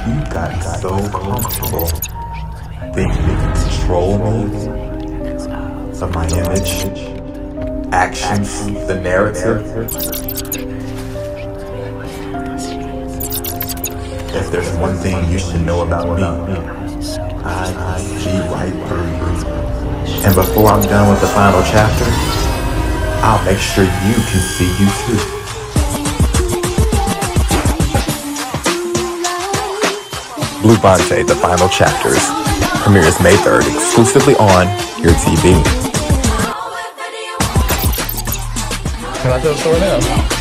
You got so comfortable thinking you can control me, of my image, actions, the narrative. If there's one thing you should know about me, I see right through you. And before I'm done with the final chapter, I'll make sure you can see you too. Bluvonte, the final chapters, premieres May 3rd exclusively on your TV. Can I tell the story now?